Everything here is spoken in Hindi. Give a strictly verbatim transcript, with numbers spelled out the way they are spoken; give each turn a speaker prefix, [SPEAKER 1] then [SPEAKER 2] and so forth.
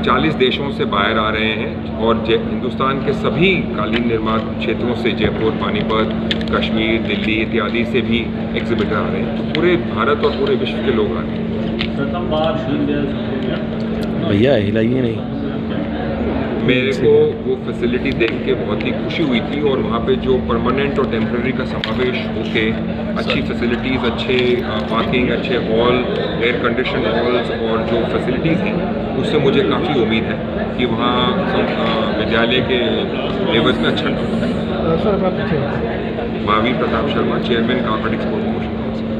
[SPEAKER 1] चालीस देशों से बाहर आ रहे हैं और हिंदुस्तान के सभी कालीन निर्माण क्षेत्रों से, जयपुर, पानीपत, कश्मीर, दिल्ली इत्यादि से भी एग्जिबिटर आ रहे हैं। तो पूरे भारत और पूरे विश्व के लोग आ रहे हैं।
[SPEAKER 2] भैया हिलाइए नहीं।
[SPEAKER 1] मेरे को वो फैसिलिटी देख के बहुत ही खुशी हुई थी और वहाँ पे जो परमानेंट और टेम्प्रेरी का समावेश होके अच्छी फैसिलिटीज़, अच्छे पार्किंग, अच्छे हॉल, एयर कंडीशन हॉल्स और जो फैसिलिटीज़ हैं उससे मुझे काफ़ी उम्मीद है कि वहाँ विद्यालय के लेवल्स में अच्छा। Mahavir Pratap Sharma, chairman corporate export promotion council.